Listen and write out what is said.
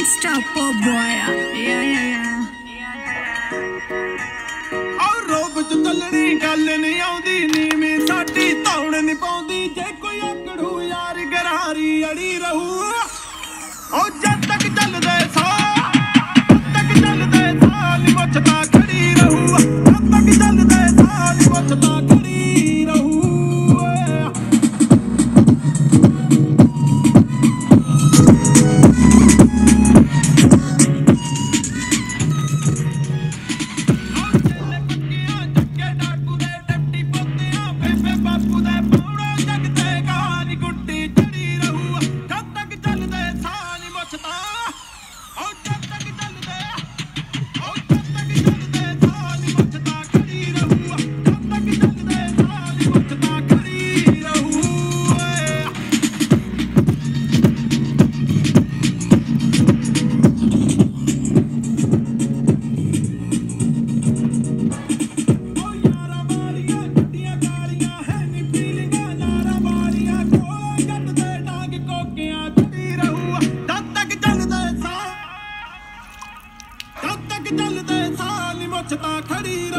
gangsta pop boy. Yeah. और रोब च चलनी गल नहीं आउंदी नीवी साडी धौण नहीं पाउंदी जे कोई आकड़ू यार गरारी अड़ी रहू ओ जद तक चलदे साली मुछता खड़ी रहू जद तक चलदे साली मुछता खड़ी रहू चलदे साली मुछता खड़ी